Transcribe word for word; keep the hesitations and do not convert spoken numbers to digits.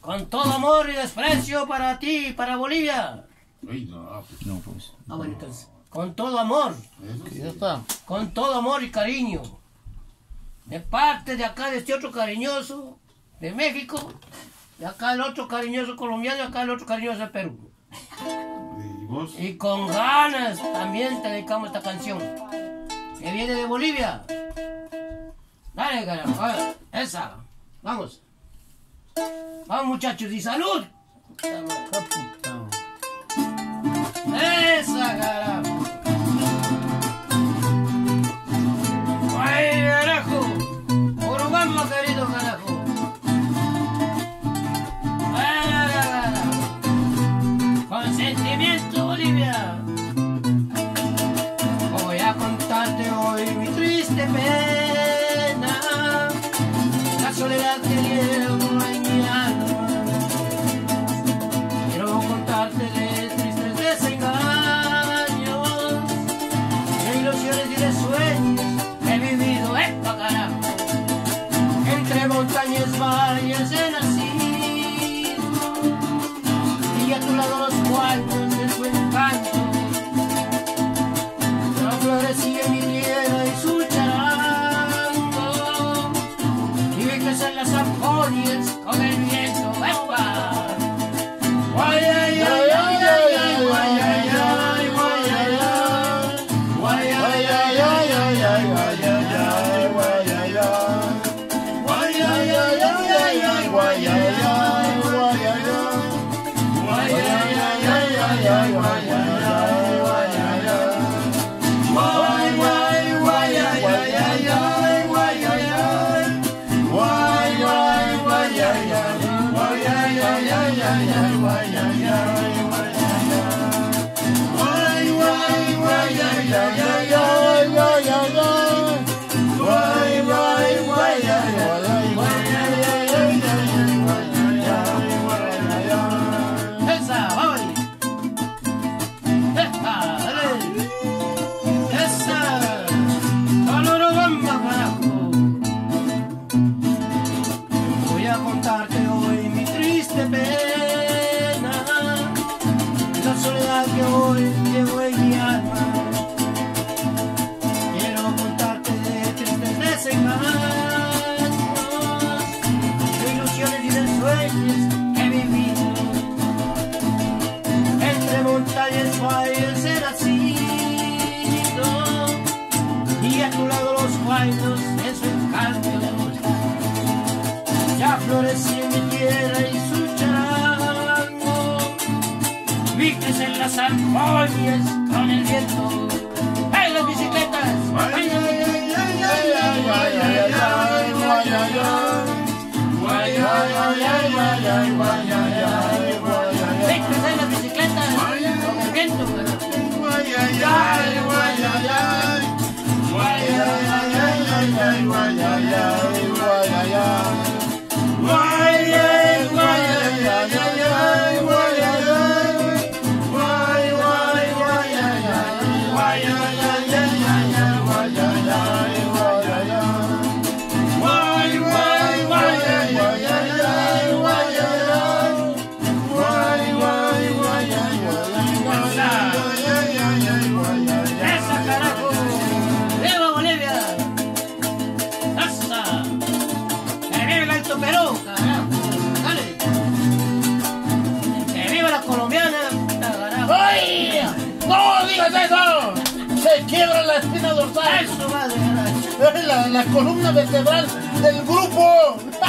Con todo amor y desprecio para ti y para Bolivia. Ay, no, pues. No, pues. Ah, bueno, entonces. Con todo amor. Eso sí. Ya está. Con todo amor y cariño. De parte de acá, de este otro cariñoso, de México. De acá el otro cariñoso colombiano y acá el otro cariñoso de Perú. ¿Y vos? Y con ganas también te dedicamos esta canción. Que viene de Bolivia. Dale, carajo. A ver, esa. Vamos. Vamos, muchachos. Y salud. Esa, carajo. Ay, carajo. Urubamba, querido carajo. Ay, carajo. Con sentimiento, Bolivia. Voy a contarte hoy mi triste pena. La soledad que llevo en mi alma. Quiero contarte de tristes desengaños, de ilusiones y de sueños que he vivido, ¡epa carajo! Entre montañas, valles he nacido, y a tu lado los cuadros de su encanto. Yo florecí en mi tierra y su charango, y vi crecer las arponias con el viento, ¡epa! Guay, ay, ay, ay, ay, ay, guay, ay, ay, guay, ay, ay. Guay, ay, ay, ay, ay, ay, guay, ay, ay, guay, ay, ay. Guay, ay, ay, ay, ay, ay, guay, ay, ay, guay, ay, ay. Guay, ay, ay, ay, ay, ay, guay, ay, ay, guay, ay, ay. Guay, guay, guay, ay, ay, ay, ay, guay, ay, ay. Guay, guay, guay, ay, ay, guay, ay, ay, ay, ay, ay, guay, ay, ay, guay, ay, ay. Guay, guay, guay, ay, ay, ay, ay, ay, ay, guay, ay, ay. Guay, guay, guay, ay, ay, ay, guay, ay, ay, ay, ay, guay, ay, ay, guay, ay, ay. Esa, vamos. Esa, dale. Esa. Urubamba, carajo. Voy a contarte hoy mi triste pena, la soledad que hoy llevo en mi alma. Quiero contarte de tristes desengaños, de ilusiones y de sueños que he vivido. Entre montañas, valles he nacido, y a tu lado los guaynos en su encanto. Ya florecí en mi tierra y su charango, vi crecer las armonias con el viento. ¡Hey, las bicicletas! ¡Ay, ay, ay, ay, ay, ay, ay, ay, ay, guay, ay, ay! ¡Guay, ay, ay, ay, ay, ay, guay, ay, ay, guay, ay, ay! ¡Vi crecer las bicicletas con el viento! ¡Guay, ay, ay, guay, ay, ay! ¡Guay, ay, ay, ay, ay, ay, guay, ay, ay, guay, ay, ay! Guay, ay, guay, ay, ay, ay, ay, guay, ay, ay. Guay, guay, guay, ay, ay, guay, ay, ay, ay, ay, ay, guay, ay, ay, guay, ay, ay. Guay, guay, guay, ay, ay, ay, ay, guay, ay, ay. Guay, guay, guay, ay, ay, ay, ay, ay, guay, ay, ay. ¡Esa, carajo! ¡Viva Bolivia! ¡Esa! ¡Que viva el Alto Perú, carajo! ¡Dale! ¡Que viva la colombiana, carajo! ¡Ay! ¡No digas eso! Se quiebra la espina dorsal. ¡Eso, madre, carajo! La, la columna vertebral del grupo.